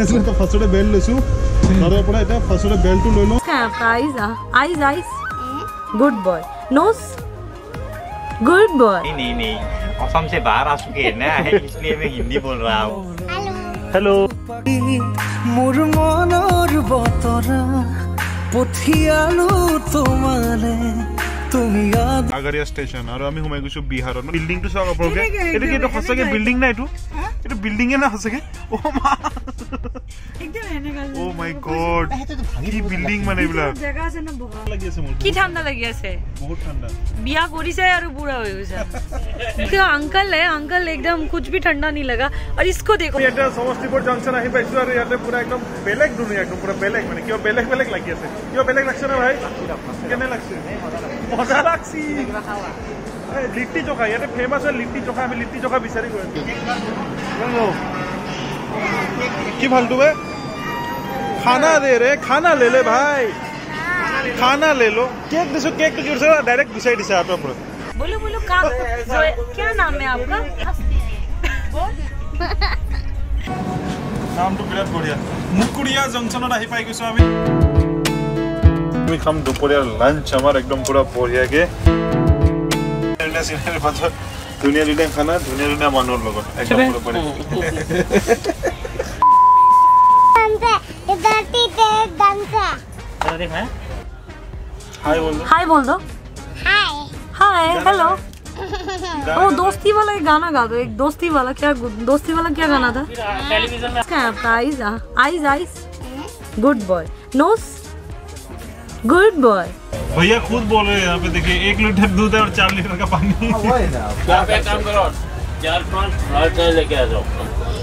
আছিল তো ফাৰ্ষ্টতে বেল লৈছো তাৰে পৰা এটা ফাৰ্ষ্টতে বেলটো লৈ লওঁ eyes good boy nose good boy नहीं असम से बाहर आ चुके हैं ना इसलिए मैं हिंदी बोल रहा हूँ हेलो मोर मनर बतरा पठियालो तुम्हारे তুমি আগারিয়া স্টেশন আর আমি ঘুমাই গৈছো বিহাৰত বিল্ডিং টু চাও আপোনালোকে এটা কি এটা হসকে বিল্ডিং না এটা বিল্ডিং এ না হসকে ও মা একদম এনেকা ও মাই গড কি বিল্ডিং মানে এইলা জায়গা আছে না বহুত লাগি আছে মোৰ কি ঠান্ডা লাগি আছে বহুত ঠান্ডা বিয়া কৰিছে আৰু বুঢ়া হৈ গৈছে क्या अंकल है अंकल एकदम कुछ भी ठंडा नहीं लगा और इसको देखो এটা সমষ্টিপুৰ জংশন আহি পাইছো আৰু ইয়াতে পুৰা একদম বেলেগ দুনিয়া একদম পুৰা বেলেগ মানে কিয় বেলেগ বেলেগ লাগি আছে কিয় বেলেগ লাগছে না ভাই কেনে লাগছে মজা লাগছে লিট্টি চোখা ইয়াতে ফেমাস হয় লিট্টি চোখা আমি লিট্টি চোখা বিচাৰি গৈ আছো কি ফালতু বে खाना दे रे खाना ले ले भाई खाना ले लो केक दिसो केक तो गिरसे डायरेक्ट डिसाइड दिसा आप पर बोलो बोलो क्या नाम है आपका नाम तो बिराट बढ़िया मुकुड़िया जंक्शनत आহি পাই গৈছো আমি খাম দুপৰীয়াৰ লাঞ্চ আমাৰ একদম পুৰা বঢ়িয়া কে সিনেমাৰ পাছত দুনিয়া দুনিয়া খানা দুনিয়া দুনিয়া মানুহৰ লগত একদম পুৰা বঢ়িয়া हाय बोल दो हाय हेलो ओ दोस्ती वाला एक गाना गा दो एक दोस्ती वाला क्या गाना था टेलीविजन में eyes good boy nose good boy भैया खुद बोल रहे हैं यहाँ पे देखिए 1 लीटर दूध है और 4 लीटर का पानी आप एक काम करो 4-5 चाय लेके आ जाओ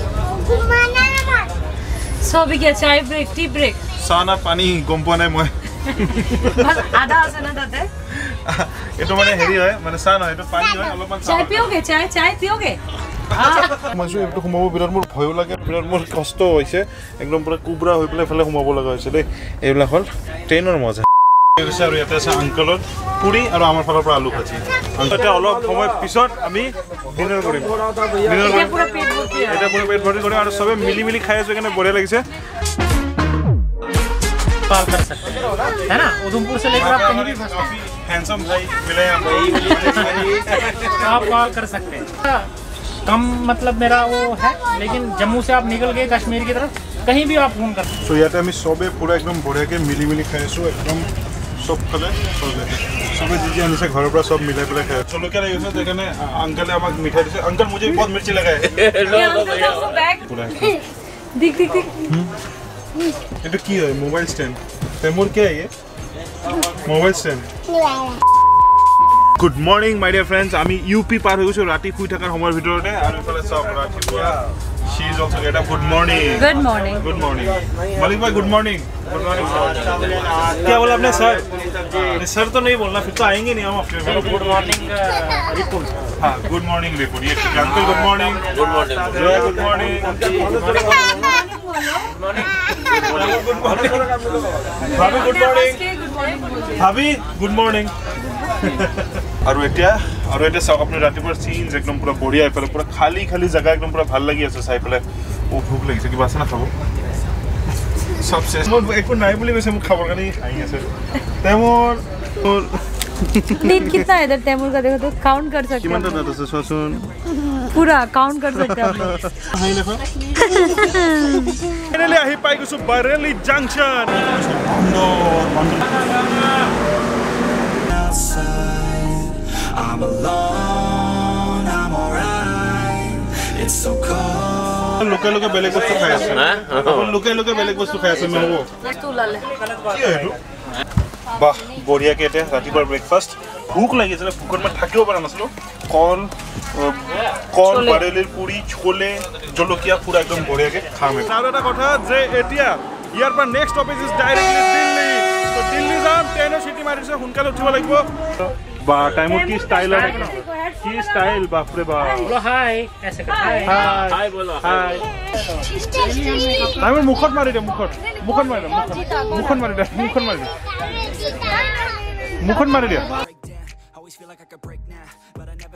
सो अभी क्या चाय ब्रेक टी ब्रेक साना पानी गम পোৱা নাই মই बस आधा আছে না তাতে এটো মানে হেৰি হয় মানে সান হয় এটো পানী হয় অলপমান चाय पियोगे चाय पियोगे মইছো এটো ঘুমাব বিৰাট মোৰ ভয় লাগে বিৰাট মোৰ কষ্ট হৈছে একদম পুৰা কুবৰা হৈ পেলাই ফেলে ঘুমাব লগা হৈছে দেই এইলা হল ট্ৰেইনৰ মজা এসে আৰু ইয়াতে আছে আঙ্কলৰ পুৰি আৰু আমাৰ ফালৰ পৰা আলু ভাজি এটা অলপ সময় পিছত আমি ডিনাৰ কৰিম এটা পুরো পেট ভর্তি এটা পুরো পেট ভর্তি করে আর সবে মিলি মিলি খাই আছে এখানে বড়িয়া লাগিছে कॉल कर सकते हैं है ना उधमपुर से लेकर आप कहीं भी हैंडसम भाई मिले हम आप कॉल कर सकते हैं कम मतलब मेरा वो है लेकिन जम्मू से आप निकल गए कश्मीर की तरफ कहीं भी आप फोन कर सकते हैं सो ইয়াতে আমি সবে পুরো একদম বড়িয়া के মিলি মিলি খাই আছো একদম সব খালে সবে जी আনিছে ঘৰৰ পৰা সব মিলাই পেলাই খাই চলকে লাগিছে দেখনে अंकल আমাক মিঠাই দিছে अंकल मुझे बहुत मिर्ची लगा है दिख এটা কি হয় মোবাইল স্ট্যান্ড তেমুর কে আইয়ে mobile stand good morning my dear friends আমি ইউপি পার হৈ গৈছো ৰাতি শুই থাকাৰ সময়ৰ ভিতৰতে আৰু ফলে সব ৰাতিপুৱা she is also get up good morning मालिक भाई गुड मॉर्निंग क्या बोला आपने सर सर तो नहीं बोलना फिर तो आएंगे नहीं हम अपने गुड मॉर्निंग रिपोर्ट हाँ गुड मॉर्निंग रिपोर्ट ये uncle good morning good morning भाभी गुड मॉर्निंग भाभी गुड मॉर्निंग আৰু এটা সব আপনি ৰাতিপুৱাৰ সিনস একদম পুৰা বঢ়িয়া এফালে পুৰা খালি খালি জায়গা একদম পুৰা ভাল লাগি আছে চাই পেলাই ও ভোক লাগিছে কিবা আছে না খাব সব শেষ মোৰ একো নাই বুলি কৈছে মোক খাবৰ কাৰণে আহি আছে তেমৰ दिन कितना है इधर तैमूर का देखो तो काउंट कर सकते हैं কিমানটা দাঁত আছে চোন पूरा काउंट कर सकते हैं হাই দেখো ফাইনালি আহি পাই গৈছো Bareilly junction I'm alone, I'm alright. It's so cold. Look বেলেগ বস্তু খাই আছে না লোকে বেলেগ বস্তু খাই আছে মই হবো तू ला ले কি হলো বাহ বঢ়িয়া কে এটা ৰাতিপুৱাৰ ব্ৰেকফাষ্ট ভুক লাগিছে ভুকৰ মই থাকিব পৰা নাছিলো কল বাৰেলিৰ পুৰি ছোলে জলকীয়া পুৰা একদম বঢ়িয়া কে খাম আৰু এটা কথা যে এতিয়া ইয়াৰ পৰা next office is directly Delhi তো দিল্লী যাম ট্ৰেইনৰ সিটি মাৰিছে সোনকালে উঠিব লাগিব বা টাইমত কি স্টাইল আছে কি স্টাইল বাপ রে বাপ बोलो हाय ऐसे कर हाय बोलो হাই আমি মুখত মাৰি দে মুখত মাৰি দে মুখত মাৰি দে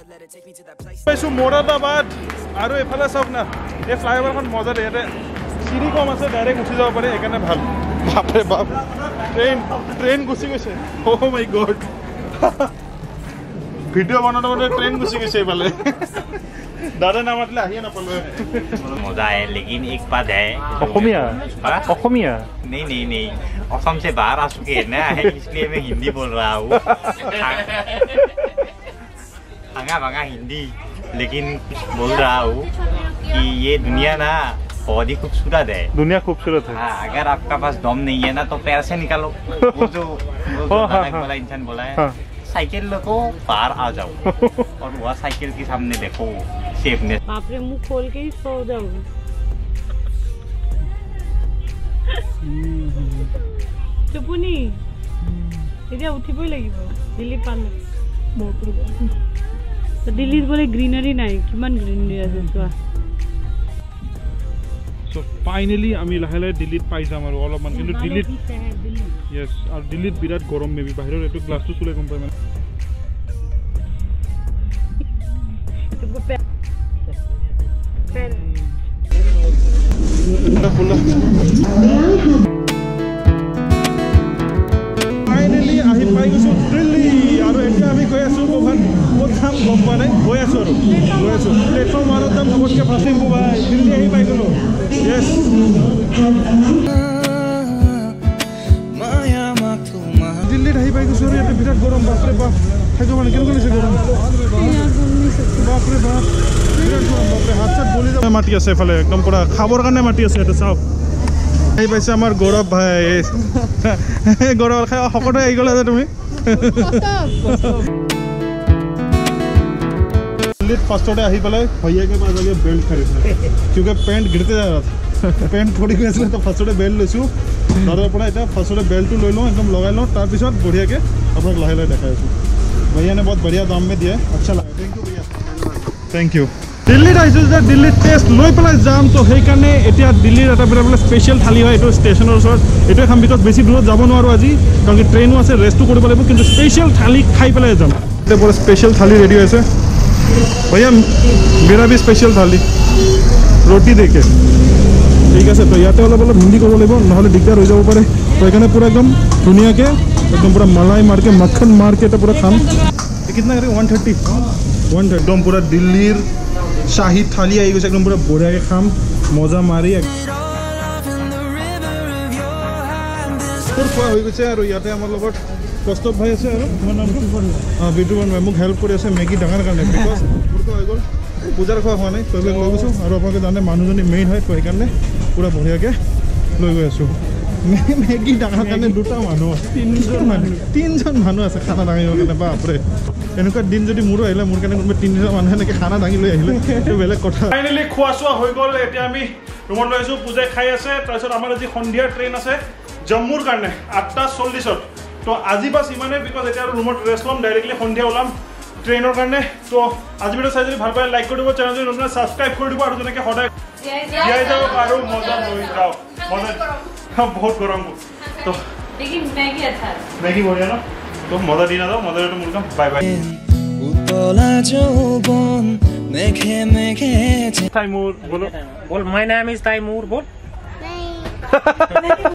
পাইছো মোৰাদাবাদ আৰু এফালে চাওক না এই ফ্লাইওভাৰখন মজা দে ইয়াতে চিৰি কম আছে, ডাইৰেক্ট উঠি যাব পাৰে, সেইকাৰণে ভাল। বাপৰে বাপ, ট্ৰেইন গুচি গৈছে। অ' মাই গড, ভিডিঅ' বনাওঁতে ট্ৰেইন গুচি গৈছে এইফালে। दादा नाम आतले आहिए ना पल्लो मजा है लेकिन एक बात है अखमिया नहीं नहीं नहीं असम से बाहर आ चुके हैं ना है इसलिए मैं हिंदी बोल रहा हूँ हंगा भंगा हिंदी लेकिन बोल रहा हूँ कि ये दुनिया ना बहुत ही खूबसूरत है। दुनिया खूबसूरत है। हाँ, अगर आपका पास दम नहीं है ना तो पैर से निकालो वो जो बोला इंसान बोला है साइकिल लो बाहर आ जाओ और वह साइकिल के सामने देखो सेफनेस। बाप रे, मुंह खोल के ही सो जाओ। टुपुनी এতিয়া উঠিবই লাগিব দিল্লী পালে। তো দিল্লীত গলে গ্ৰীনাৰী নাই, কিমান গ্ৰীনাৰী আছে চোৱা। সো ফাইনালি আমি লাহে লাহে দিল্লীত পাই যাম আৰু অলপমান, কিন্তু দিল্লীত ইয়েস আৰু দিল্লীত বিৰাট গৰম, মেবি বাহিৰৰ এইটো গ্লাছটো চুলে গম পাই মানে। ফাইনালি আহি পাই গৈছো দিল্লী, আৰু এতিয়া আমি গৈ আছো ক'ত যাম গম পোৱা নাই, গৈ আছো আৰু প্লেটফৰ্ম ওৱানত যাম চবতকৈ ফাৰ্ষ্ট টেম্পু ভাই, দিল্লী আহি পাই গ'লো। ইয়েছ দিল্লীত আহি পাই গৈছো আৰু ইয়াতে বিৰাট গৰম, বাপৰে বাপ, থাকিব মানে কেনেকুৱা লাগিছে গৰম, বাপৰে বাপ বিৰাট গৰম, বাপৰে হাত চাত গলি যাব। মাটি আছে এফালে একদম পুৰা খাবৰ কাৰণে মাটি আছে ইয়াতে, চাওক আহি পাইছে আমাৰ গৌৰৱ ভাই। গৌৰৱ খাই শকত হৈ আহি গ'লা যে তুমি। दिल्लीत फास्टोडे आही पेलाय भैया के पास जाके बेल्ट खरीदना क्योंकि पेंट गिरते जा रहा था। पेंट थोड़ी गई तो फास्टोडे बेल्ट लैसो दादार पर इतना फास्टोडे बेल्ट लै लो एकदम लगा लो तार पिছত बढ़िया के आपको लाहे लाहे देखा भैया ने बहुत बढ़िया दाम में दिया, अच्छा लगा। थैंक यू भैया, थैंक यू। दिल्लीत आइसो जे दिल्लीत टेस्ट लै पेलाय जाम, तो সেইকাৰণে এতিয়া দিল্লীৰ এটা বিৰাট বোলে স্পেচিয়েল থালি হয়, এইটো ষ্টেচনৰ ওচৰত, এইটোৱে খাম বিকজ বেছি দূৰত যাব নোৱাৰো আজি, কাৰণ কি ট্ৰেইনো আছে, ৰেষ্টটো কৰিব লাগিব, কিন্তু স্পেচিয়েল থালি খাই পেলাই যাম। এতিয়া পুৰা স্পেচিয়েল থালি ৰেডি হৈছে भैया, मेरा भी स्पेशल थाली रोटी देके ठीक है। तो इते अलग अलग हिंदी कब लगे ना दिगदार हो जाब पे, तो ये पूरा एकदम धुनिया के एकदम पूरा मलाई मार के मक्खन मार के पूरा खाम। कितना करें 130 एकदम पूरा दिल्लीर शाही थाली आई गई, एकदम पूरा बढ़िया के खाम मजा मारी खा हो गई। और इते आम लगत कौस्तुभ भाई আছে আৰু তোমাৰ নামটো বিটুবন ভাই মোক হেল্প কৰি আছে মেগী ডাঙৰ কাৰণে, বিকজ মোৰতো হৈ গ'ল পূজাৰ খোৱা হোৱা নাই, তই লৈ গৈছোঁ আৰু আপোনালোকে জানে মানুহজনী মেইন হয়, তো সেইকাৰণে পূৰা বঢ়িয়াকৈ লৈ গৈ আছোঁ। মেগী ডাঙৰ কাৰণে দুটা মানুহ, তিনিজন মানুহ আছে খানা দাঙিবৰ কাৰণে। বাপৰে, এনেকুৱা দিন যদি মোৰো আহিলে, মোৰ কাৰণে কোনোবা তিনিজন মানুহে এনেকৈ খানা দাঙি লৈ আহিলে সেইটো বেলেগ কথা। ফাইনেলি খোৱা চোৱা হৈ গ'ল, এতিয়া আমি ৰুমত লৈ আহিছোঁ, পূজাই খাই আছে। তাৰপিছত আমাৰ আজি সন্ধিয়াৰ ট্ৰেইন আছে জম্মুৰ কাৰণে 8:40। তো আজি বাস ইমানে, বিকজ এতিয়া ৰুমত ৰেষ্ট ল'ম, ডাইৰেক্টলি সন্ধিয়া ওলাম ট্ৰেইনৰ কাৰণে। তো আজি ভিডিঅ' চাই যদি ভাল পায় লাইক কৰি দিব, চেনেল যদি নতুন ছাবস্ক্ৰাইব কৰি দিব, আৰু যেনেকৈ সদায় জীয়াই যাওক আৰু মজা লৈ যাওক। মজা বহুত গৰম তো মেগী বঢ়িয়া ন, তো মজা দি নাযাওঁ, মজা মোৰ কাম। Bye bye. তাইমুৰ বলো, बोल माय नेम इज ताइमूर बोल।